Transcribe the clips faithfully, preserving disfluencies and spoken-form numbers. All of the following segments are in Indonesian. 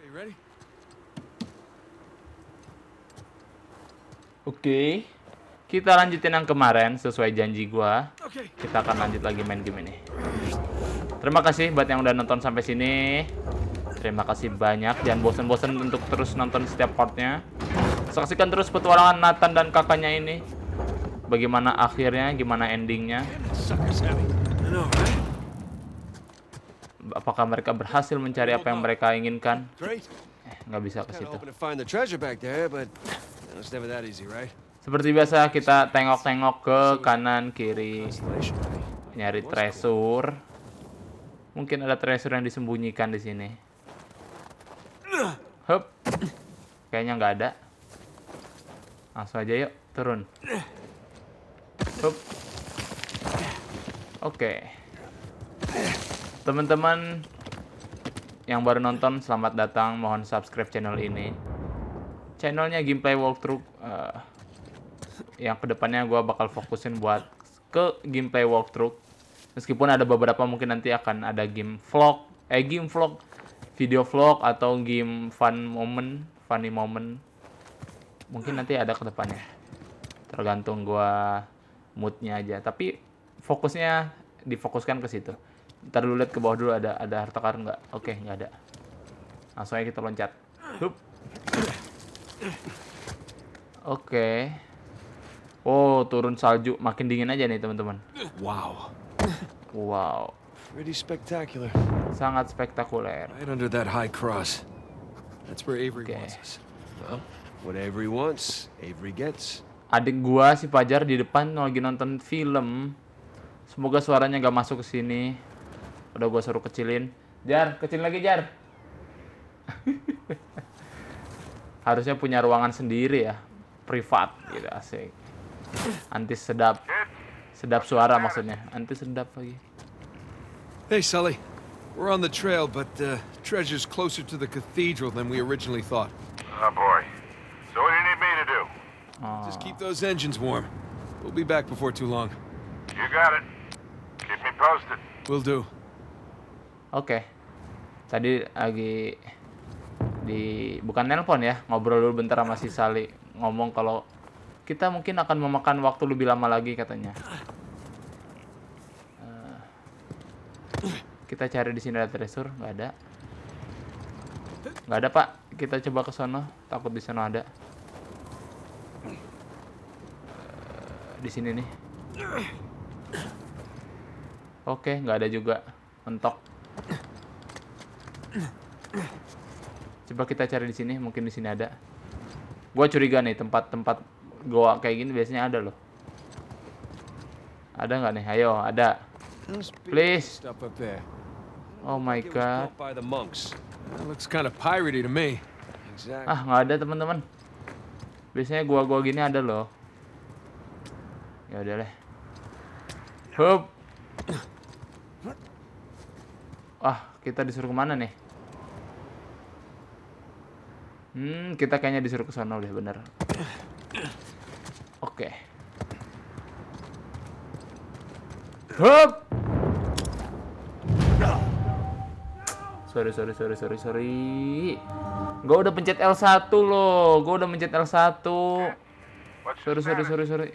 Oke, kita lanjutin yang kemarin sesuai janji gua. Kita akan lanjut lagi main game ini. Terima kasih buat yang udah nonton sampai sini. Terima kasih banyak. Jangan bosan-bosan untuk terus nonton setiap partnya. Saksikan terus petualangan Nathan dan kakaknya ini. Bagaimana akhirnya, gimana endingnya. Apakah mereka berhasil mencari apa yang mereka inginkan? Eh, nggak bisa ke situ. Seperti biasa kita tengok-tengok ke kanan kiri nyari treasure. Mungkin ada treasure yang disembunyikan di sini. Hup. Kayaknya nggak ada. Langsung aja yuk turun. Hup. Oke. Teman-teman yang baru nonton, selamat datang. Mohon subscribe channel ini. Channelnya gameplay walkthrough. Uh, yang kedepannya gue bakal fokusin buat ke gameplay walkthrough. Meskipun ada beberapa mungkin nanti akan ada game vlog, eh game vlog, video vlog atau game fun moment, funny moment. Mungkin nanti ada kedepannya. Tergantung gue moodnya aja. Tapi fokusnya difokuskan ke situ. Ntar dulu lihat ke bawah dulu ada ada harta karun nggak? Oke, nggak ada. Langsung aja kita loncat. Hup. Oke. Oh, turun salju, makin dingin aja nih teman-teman. Wow. Wow. Pretty spectacular. Sangat spektakuler. Right under that high cross. That's where Avery Okay. wants us. Well, what Avery wants, Avery gets. Adik gua si Fajar di depan lagi nonton film. Semoga suaranya gak masuk ke sini. Udah gua suruh kecilin. Jar, kecil lagi Jar. Harusnya punya ruangan sendiri ya, privat gitu, asik. Anti sedap. Sedap suara maksudnya. Anti sedap lagi. Hey, Sully. We're on the trail, but uh, treasure's closer to the cathedral than we originally thought. Oh boy. So what do you need me to do? Oh. Just keep those engines warm. We'll be back before too long. You got it. Keep me posted. Will do. Oke. Tadi lagi di bukan nelpon ya, ngobrol dulu bentar sama si Sally, ngomong kalau kita mungkin akan memakan waktu lebih lama lagi katanya. Uh, kita cari di sini ada treasure, nggak ada. Nggak ada, Pak. Kita coba ke sono, takut di sono ada. Uh, di sini nih. Oke, nggak ada juga. Mentok. Coba kita cari di sini, mungkin di sini ada. Gua curiga nih tempat-tempat goa kayak gini biasanya ada loh. Ada nggak nih? Ayo, ada. Please. Stuff up there. Oh my It was god. built by the monks. That looks kind of piratey to me. Exactly. Ah, nggak ada teman-teman. Biasanya gua-gua gini ada loh. Ya udah deh. Hup. Ah, kita disuruh kemana nih? Hmm, kita kayaknya disuruh ke sana deh, bener. Oke. Hup. Sorry, sorry, sorry, sorry, sorry. Gue udah pencet L satu loh. Gue udah pencet L satu. Sorry, sorry, sorry, sorry.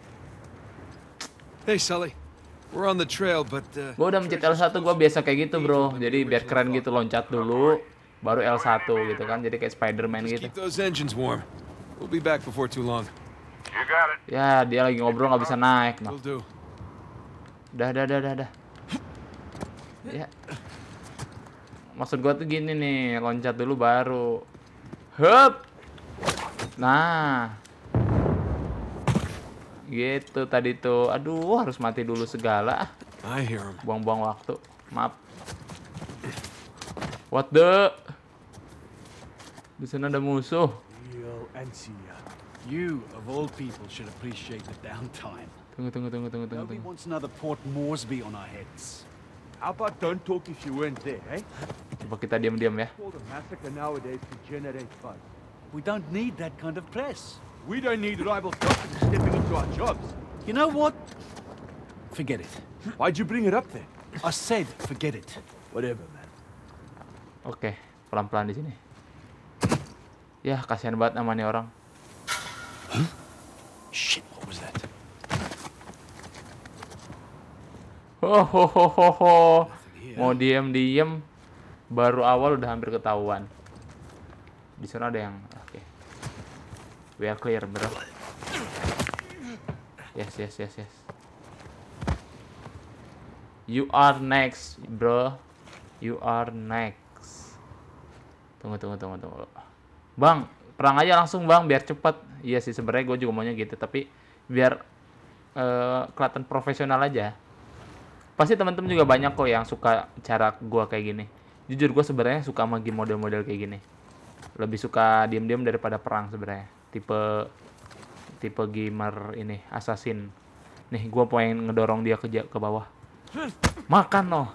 Hey, Sully. We're on the trail, but uh, Gue udah mencet L satu, gue biasa kayak gitu bro. Jadi biar keren gitu, loncat dulu, baru L satu gitu kan. Jadi kayak Spider-Man just gitu. keep those engines warm. We'll be back before too long. You got it. Ya, dia lagi ngobrol nggak bisa naik. Nah. Will do. Dah, dah, dah, dah, dah. Ya. Maksud gue tuh gini nih, loncat dulu baru. Hup. Nah. Gitu tadi tuh. Aduh, harus mati dulu segala. I hear him. Buang-buang waktu. Maaf. What the? Di sana ada musuh. Yo, Ancia, you of all people should appreciate the downtime. Tunggu, tunggu, tunggu, tunggu, tunggu. Nobody tunggu. wants another Port Moresby on our heads. How about don't talk if you weren't there, eh? Coba kita diam-diam ya. Call the massacre nowadays to generate fun. We don't need that kind of press. We don't need rival companies stepping into our jobs. You know what? Forget it. Why'd you bring it up then? I said forget it. Whatever, man. Oke, pelan-pelan di sini. Ya, kasihan banget sama nih orang. Shit, what was that? Oh, ho, ho, ho, ho. Mau diem-diem, baru awal udah hampir ketahuan. Di sana ada yang, oke. Okay. We are clear, bro. Yes, yes, yes, yes. You are next, bro. You are next. Tunggu, tunggu, tunggu, tunggu. Bang, perang aja langsung bang, biar cepet. Iya sih, sebenarnya gue juga maunya gitu, tapi biar uh, kelihatan profesional aja. Pasti teman-teman juga banyak kok yang suka cara gue kayak gini. Jujur gue sebenarnya suka sama game model-model kayak gini. Lebih suka diem-diem daripada perang sebenarnya. Tipe tipe gamer ini, assassin. Nih, gue pengen ngedorong dia ke ke bawah. Makan loh.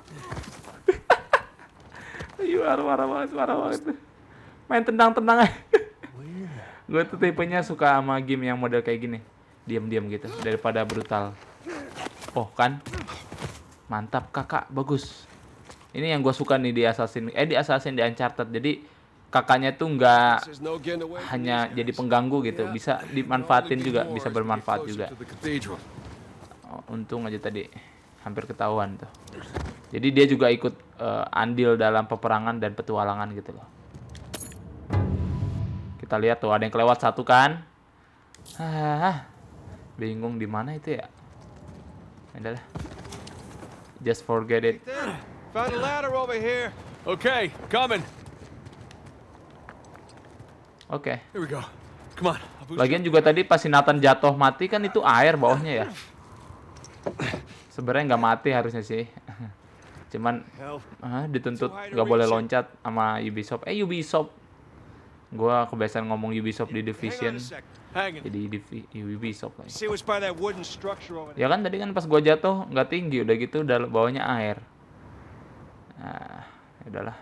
Ayo, marah banget, marah banget. Main tendang-tendang aja. Gue tuh tipenya suka sama game yang model kayak gini. Diam-diam gitu, daripada brutal. Oh kan? Mantap kakak, bagus. Ini yang gue suka nih di Assassin, eh di Assassin di Uncharted. Jadi kakaknya tuh nggak hanya jadi pengganggu gitu, bisa dimanfaatin juga, bisa bermanfaat juga. Oh, untung aja tadi hampir ketahuan tuh. Jadi dia juga ikut uh, andil dalam peperangan dan petualangan gitu loh. Kita lihat tuh ada yang kelewat satu kan? Ah, bingung di mana itu ya? Udah lah. Just forget it. Found a ladder over here. Okay, coming. Oke. Okay. Here we go. Come on. Lagian juga tadi pas si Nathan jatuh mati kan itu air bawahnya ya. Sebenarnya nggak mati harusnya sih. Cuman ah, dituntut nggak boleh loncat sama Ubisoft. Eh Ubisoft. Gua kebiasaan ngomong Ubisoft di Division. Jadi Divi Ubisoft lagi. Ya kan tadi kan pas gua jatuh nggak tinggi, udah gitu udah bawahnya air. Nah, udahlah.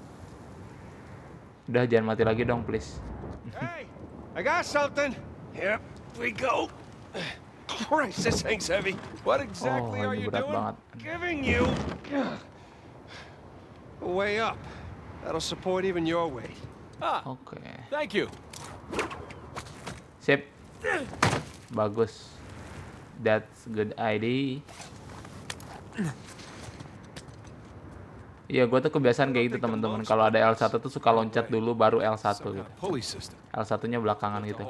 Udah jangan mati lagi dong, please. Hey, I got something. Here we go. Christ, this thing's heavy. What exactly oh, are you berat doing? Banget. Giving you a way up. That'll support even your weight. Ah, Oke. Okay. Thank you. Sip. Bagus. That's good idea. Iya, gue tuh kebiasaan kayak gitu teman-teman. Kalau ada L satu tuh suka loncat dulu baru L satu gitu. L satunya belakangan gitu.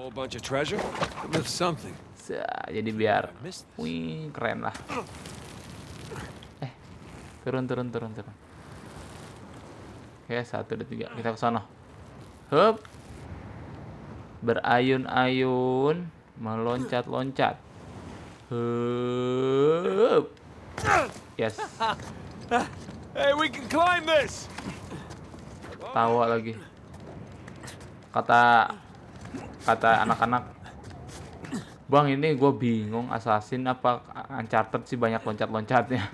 Jadi biar, wih keren lah. Eh, turun turun turun turun. Oke, satu dua tiga kita ke sana. Hup. Berayun-ayun, meloncat-loncat. Hup. Yes. Hey, we can climb this. Tawa lagi. Kata kata anak-anak, Bang ini gue bingung Assassin apa Uncharted sih banyak loncat-loncatnya.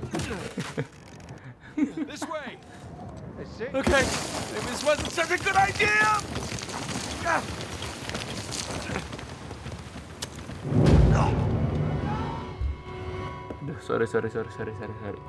This way. Okay, maybe this wasn't such a good idea. Aduh, sorry sorry sorry sorry sorry sorry.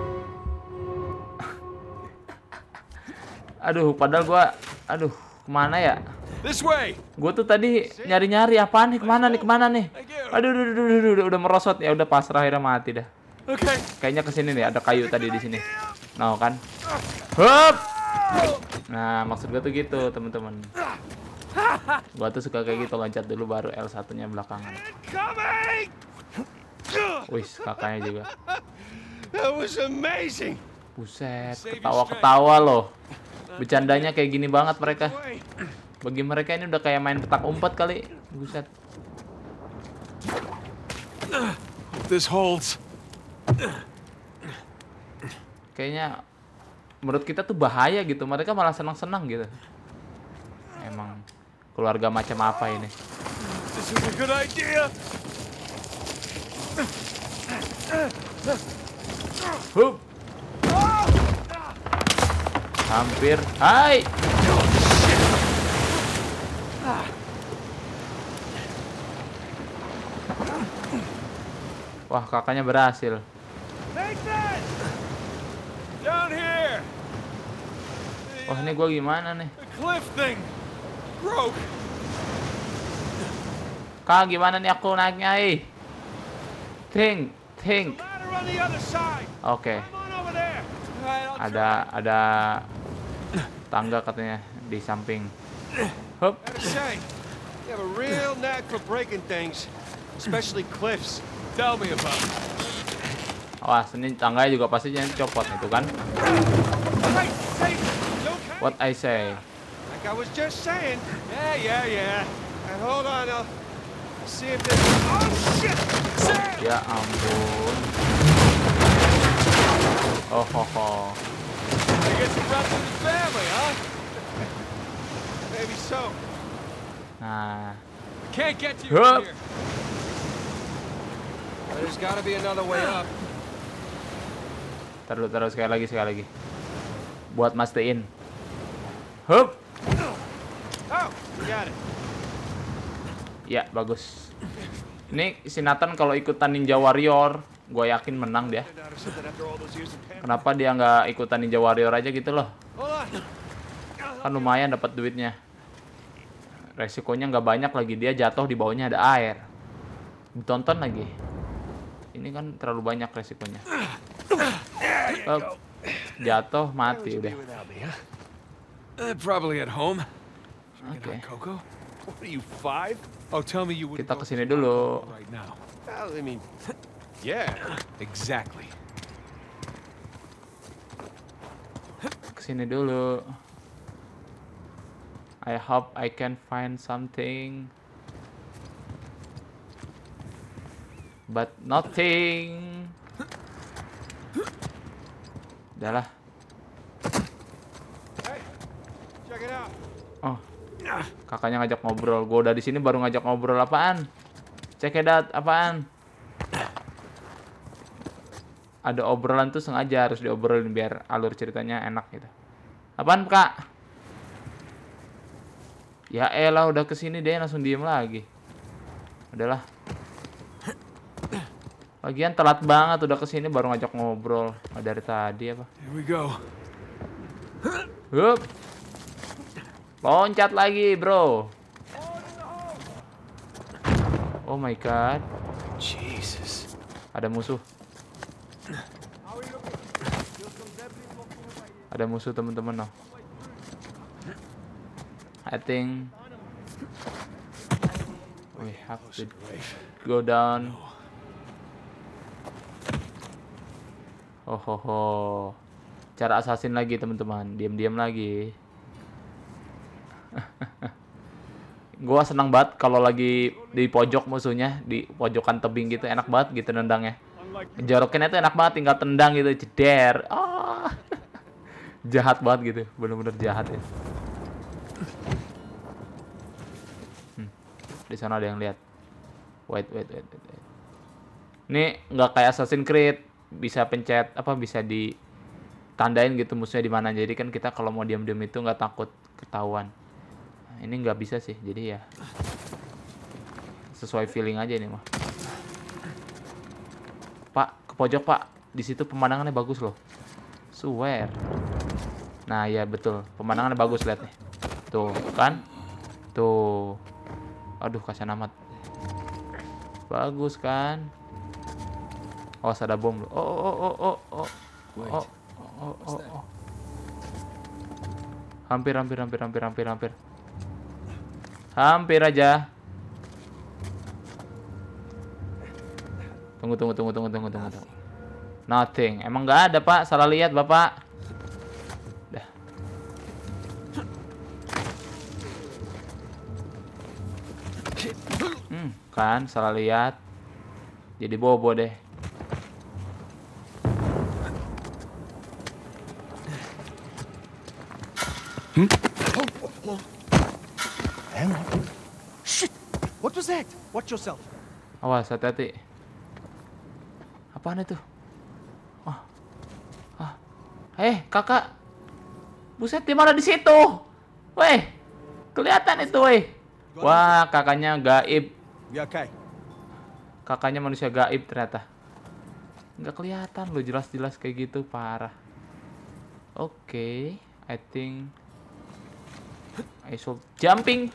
Aduh, padahal gua, aduh, kemana ya? This way. Gua tuh tadi nyari-nyari apaan nih, kemana nih, kemana nih? Aduh, aduh, aduh, aduh, aduh, udah merosot ya, udah pasrah akhirnya mati dah. Oke. Okay. Kayaknya kesini nih, ada kayu tadi di sini. Nah kan? Hup! Nah, maksud gua tuh gitu, teman-teman. Gua tuh suka kayak gitu, loncat dulu baru L satunya belakangan. Wih, kakaknya juga. That was amazing. Buset, ketawa-ketawa loh. Bercandanya kayak gini banget mereka. Bagi mereka ini udah kayak main petak umpet kali. Buset. This holds. Kayaknya menurut kita tuh bahaya gitu. Mereka malah senang-senang gitu. Emang keluarga macam apa ini? This is a good idea. Hup. Hampir. Hai. Wah, kakaknya berhasil. Down here. Wah, ini gua gimana nih? The cliff thing. broke. Kak, gimana nih aku naiknya, eh? Think, think. Ladder on the other side. Oke, Come on over there. All right, I'll ada ada tangga katanya di samping. Hup. Gotta say, you have a real knack for breaking things, especially cliffs. Tell me about it. Awas, ini tangganya juga pasti jangan copot itu kan. Hey, hey, you okay? What I say. Like I was just saying. Yeah, yeah, yeah. And hold on, I'll see if this. Oh shit! Sam! Ya ampun. Oh ho ho. I guess you're rest of the family, huh? Maybe so. Nah, Can't get you Hup. here. But there's got to be another way up. terus terus sekali lagi sekali lagi. Buat mastiin. Hup. Oh, we got it. Ya, bagus. Ini si Nathan kalau ikutan Ninja Warrior, gue yakin menang dia. Out or something after all those years of panic. Kenapa dia nggak ikutan Ninja Warrior aja gitu loh? Hold on. Kan lumayan dapat duitnya. Resikonya nggak banyak lagi, dia jatuh di bawahnya ada air. Ditonton lagi. Ini kan terlalu banyak resikonya. Up. Jatuh mati udah. Without me, huh? Uh, probably at home. Oke. Coco? What are you, five? Oh, tell me you would Kita kesini dulu. right now. Well, I mean, yeah, exactly. Kesini dulu. I hope I can find something. But nothing. Udahlah. Hey, check it out. Oh, kakaknya ngajak ngobrol. Gue udah di sini baru ngajak ngobrol apaan? Check it out apaan? Ada obrolan tuh sengaja harus diobrolin biar alur ceritanya enak gitu. Apaan, Kak? Ya elah udah kesini deh langsung diem lagi. Udahlah. Lagian telat banget udah kesini baru ngajak ngobrol. Oh, dari tadi apa? Here we go. Hup. Loncat lagi, bro. Oh my god. Jesus. Ada musuh. Ada musuh teman-teman, no. I think we have to go down. Oh ho ho. Cara assassin lagi teman-teman. Diam-diam lagi. Gua senang banget kalau lagi di pojok musuhnya, di pojokan tebing gitu, enak banget gitu nendangnya. Jorokinnya tuh enak banget, tinggal tendang gitu, jeder. Ah. Jahat banget gitu, bener-bener jahat ya. Hmm. Di sana ada yang lihat. Wait, wait, wait, wait. wait. Ini nggak kayak Assassin's Creed, bisa pencet apa bisa ditandain gitu musuhnya di mana. Jadi kan kita kalau mau diam-diam itu nggak takut ketahuan. Ini nggak bisa sih, jadi ya sesuai feeling aja ini mah. Pak, ke pojok Pak, di situ pemandangannya bagus loh. Swear. Nah ya betul, pemandangannya bagus lihat nih. Tuh kan, tuh. Aduh kasihan amat. Bagus kan. Oh ada bom loh. Oh oh oh oh oh oh oh oh oh oh. Hampir hampir hampir hampir hampir hampir. Hampir aja. Tunggu tunggu tunggu tunggu tunggu tunggu tunggu. Nothing. Emang nggak ada Pak? Salah lihat Bapak. Dah. Hmm, kan salah lihat. Jadi bobo deh. Hang on. Shit! What was that? Watch yourself. Awas, hati-hati. Apaan itu? Ah. Ah. Eh, kakak. Buset, di mana di situ? Weh. Kelihatan itu, weh. Wah, kakaknya gaib. You okay? Kakaknya manusia gaib ternyata. Nggak kelihatan loh, jelas-jelas kayak gitu, parah. Oke, okay, I think I should jumping.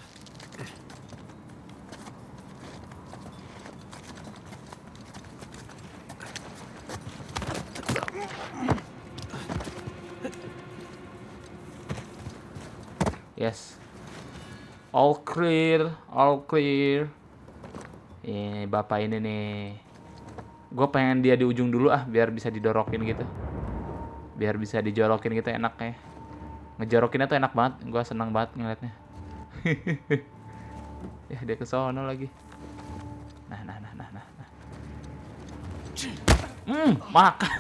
Yes. All clear, all clear. Ini bapak ini nih. Gue pengen dia di ujung dulu ah, biar bisa didorokin gitu. Biar bisa dijorokin gitu enaknya. Ngejorokinnya tuh enak banget. Gue senang banget ngeliatnya. Ya dia ke sono lagi. Nah, nah, nah, nah, nah. nah. Hmm, makan.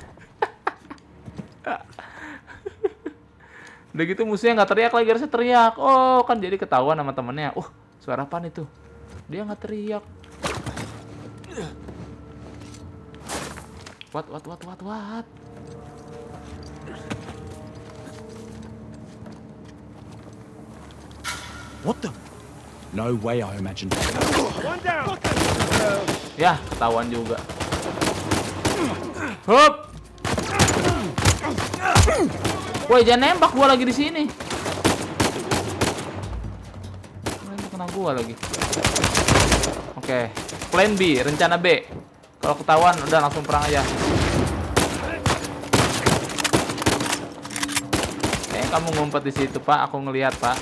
Udah gitu musuhnya nggak teriak lagi, harusnya teriak. Oh, kan jadi ketahuan sama temennya. Uh, suara apaan itu? Dia nggak teriak. What, what, what, what, what? What the? No way I imagined that. One down. Ya, ketahuan juga. Hup. Woi, jangan nembak, gua lagi di sini. Ini kena gua lagi. Oke, plan B, rencana B. Kalau ketahuan udah langsung perang aja. Eh, kamu ngumpet di situ, Pak. Aku ngelihat, Pak.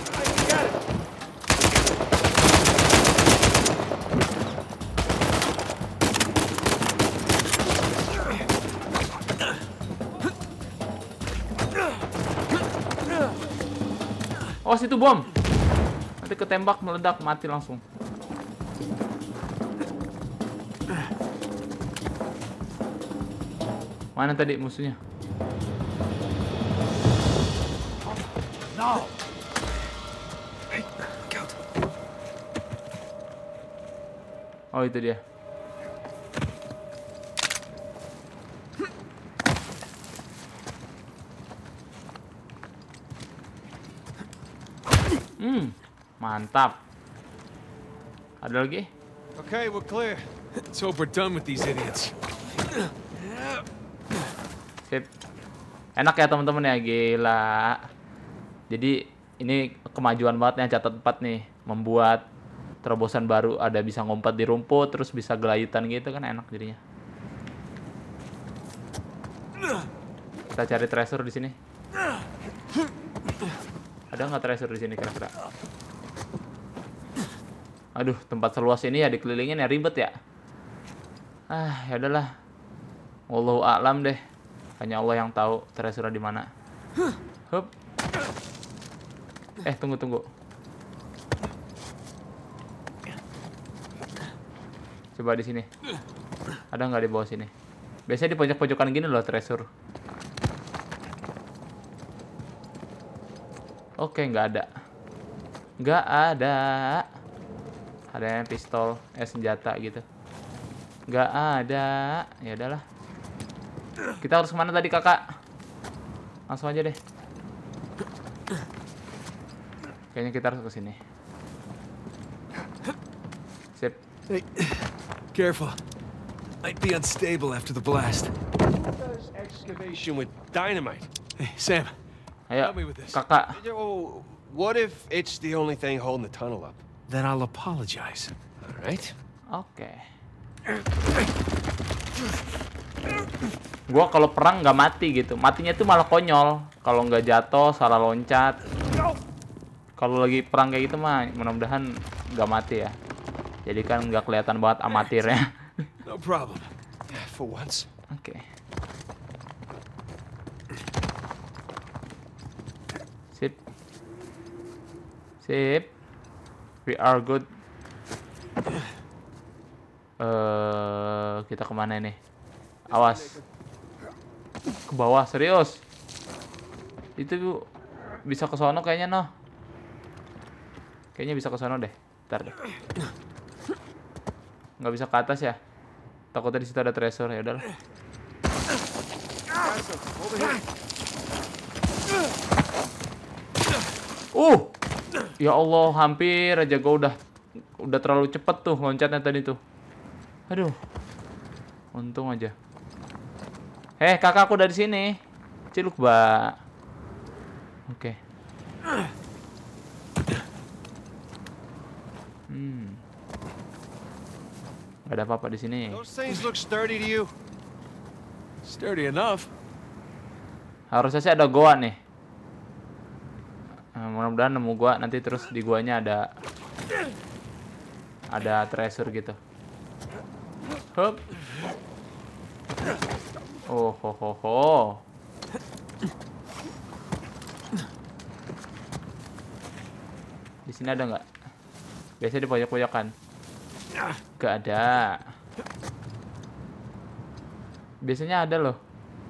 Oh, situ bom. Nanti ketembak, meledak, mati langsung. Mana tadi musuhnya? No. Hey, Count. Oh, itu dia. Hmm, mantap. Ada lagi? Okay, we're clear. Let's hope we're done with these idiots. Sip. Enak ya teman-teman ya, gila. Jadi ini kemajuan banget ya, catat empat nih. Membuat terobosan baru, ada bisa ngumpet di rumput, terus bisa gelayutan gitu kan, enak jadinya. Kita cari treasure di sini. Ada nggak treasure di sini kira-kira? Aduh, tempat seluas ini ya dikelilingin ya ribet ya. Ah, ya udahlah. Wallahu a'lam deh. Hanya Allah yang tahu treasure di mana. Hup. Eh, tunggu tunggu. Coba di sini. Ada nggak di bawah sini? Biasanya di pojok-pojokan gini loh treasure. Oke, nggak ada. Nggak ada. Ada yang pistol, eh senjata gitu. Nggak ada. Ya udahlah. Kita harus kemana tadi, kakak? Langsung aja deh. Kayaknya kita harus ke sini. Sip. Hey, careful. Might be unstable after the blast. Does excavation with dynamite. Hey, Sam. Ayo, Help me with this. kakak. Oh, what if it's the only thing holding the tunnel up? Then I'll apologize. All right. Oke. Gua kalau perang nggak mati gitu. Matinya tuh malah konyol. Kalau nggak jatuh, salah loncat. Kalau lagi perang kayak gitu mah, mudah-mudahan nggak mati ya. Jadi kan nggak kelihatan banget amatirnya. No problem. Yeah, for once. Oke. Sip. Sip. We are good. Eh, kita kemana nih? Awas. Ke bawah, serius. Itu bisa ke sono kayaknya, noh. Kayaknya bisa ke sono deh. Ntar deh. Nggak bisa ke atas ya? Takutnya di situ ada treasure, ya udahlah. Uh, ya Allah, hampir aja gue udah udah terlalu cepet tuh loncatnya tadi tuh. Aduh, untung aja. Eh, kakakku dari sini, ciluk ba. Oke. Hmm. Gak ada apa-apa di sini. Those things look sturdy to you? Sturdy enough. Harusnya sih ada goa nih. Nah, mudah-mudahan nemu goa, nanti terus di goanya ada ada treasure gitu. Hup. Oh ho ho ho. Di sini ada nggak? Biasanya di pojok-pojokan. Gak ada. Biasanya ada loh.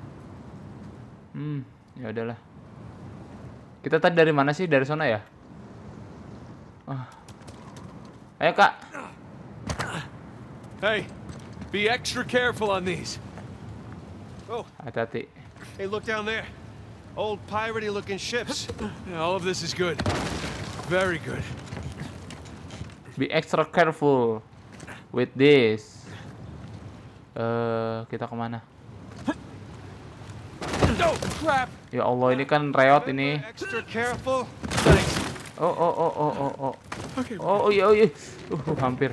Hmm, ya udahlah. Kita tadi dari mana sih? Dari sana ya? Oh. Ayo kak. Hey, be extra careful on these. Oh, Hati-hati. hey, look down there. Old piratey-looking ships. Yeah, all of this is good. Very good. Be extra careful with this. Eh, uh, kita kemana? No crap. Ya Allah, ini kan reot ini. Extra careful. Thanks. Oh oh oh oh oh oh. Okay. Oh oh, iya oh iya. Uh, hampir.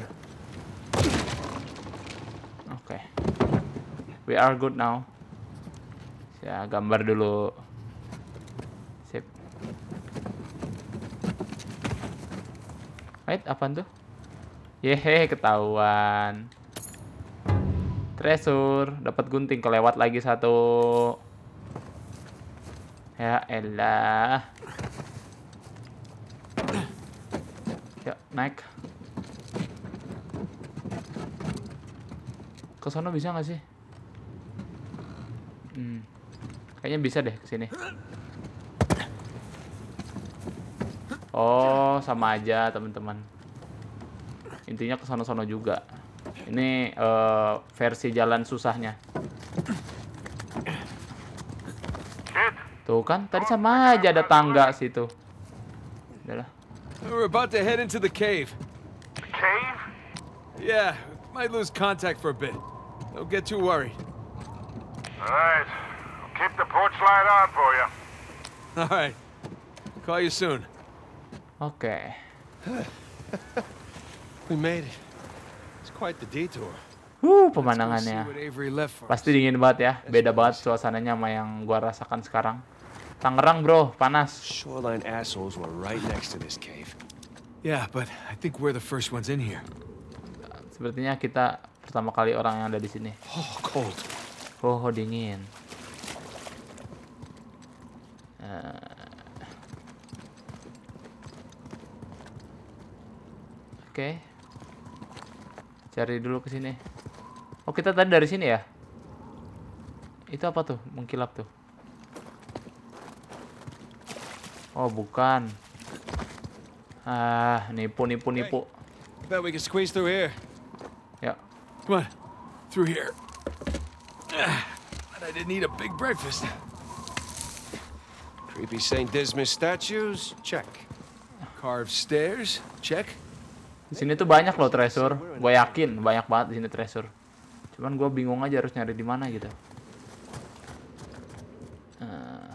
Oke. Okay. We are good now. Ya, gambar dulu. Sip. Wait, apaan tuh? Yehe, ketahuan. Treasure, dapat gunting, kelewat lagi satu. Ya elah. Ya, naik. Ke sana bisa nggak sih? Hmm. Kayaknya bisa deh ke sini. Oh, sama aja, teman-teman. Intinya ke sono-sono juga. Ini uh, versi jalan susahnya. Tuh kan, tadi sama aja ada tangga situ. Udahlah. We're about to head into the cave. The cave? Yeah, might lose contact for a bit. Don't get too worried. All right. I'll keep the porch light on for you. All right. Call you soon. Oke. We made it. It's quite the detour. Huh, See pemandangannya. what Avery left for us. Pasti dingin banget ya. Beda banget suasananya sama yang gua rasakan sekarang. Tangerang, bro, panas. Shoreline assholes were right next to this cave. Yeah, but I think we're the first ones in here. Sepertinya kita pertama kali orang yang ada di sini. Oh, cold. Oh, dingin. Uh, Oke. Okay. Cari dulu ke sini. Oh, kita tadi dari sini ya? Itu apa tuh? Mengkilap tuh. Oh, bukan. Ah, nipu, nipu, nipu. Bet we can squeeze through here. Ya. Come on, through here. Ah, but I didn't eat a big breakfast. Creepy Saint Dismas statues? Check. Carved stairs? Check. Di sini tuh banyak loh treasure. Gue yakin banyak banget di sini treasure. Cuman gue bingung aja harus nyari di mana gitu. Uh.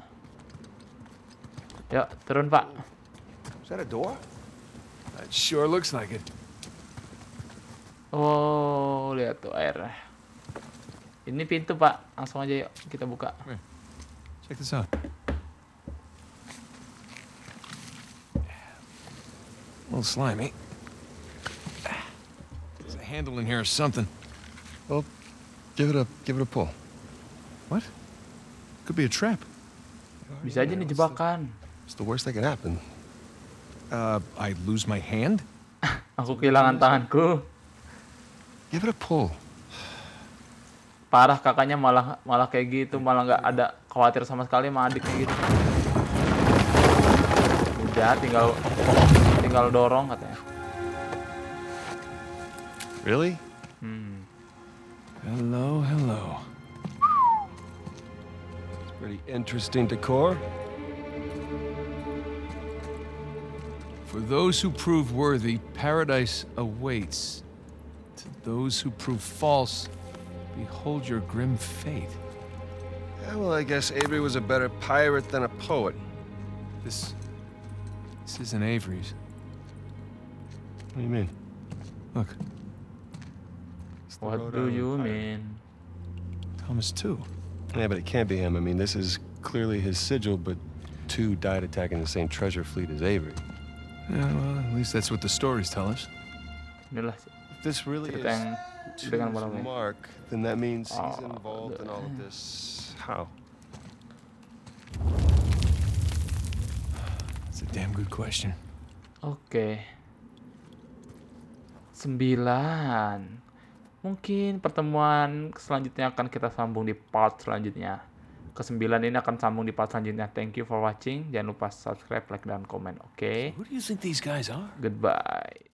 Yuk, turun Pak. Is that a door? That sure looks like it. Oh, lihat tuh air. Ini pintu Pak. Langsung aja yuk kita buka. Check this out. A little slimy. There's a handle in here or something. Well, give it a give it a pull. What? Could be a trap. Bisa aja nih jebakan. It's the worst that could happen. Uh, I lose my hand? Aku kehilangan tanganku. Give it a pull. Parah, kakaknya malah malah kayak gitu, malah nggak ada khawatir sama sekali sama adiknya gitu. Udah tinggal tinggal dorong katanya. Really? Hmm. Hello, hello. It's pretty interesting decor. For those who prove worthy, paradise awaits. To those who prove false, behold your grim fate. Yeah, well, I guess Avery was a better pirate than a poet. This... This isn't Avery's. What do you mean? Look, It's the What Rhode do Island you pirate. mean? Thomas too. Yeah, but it can't be him. I mean, this is clearly his sigil, but two died attacking the same treasure fleet as Avery. Yeah, well, at least that's what the stories tell us. Inilah If this really cerita yang is dengan Two's malam ini. mark, then that means he's Oh, involved in all of the- this. How? It's a damn good question. Oke. Sembilan. Mungkin pertemuan selanjutnya akan kita sambung di part selanjutnya. Kesembilan ini akan sambung di part selanjutnya. Thank you for watching. Jangan lupa subscribe, like, dan komen. Oke. Who do you think these guys are? Goodbye.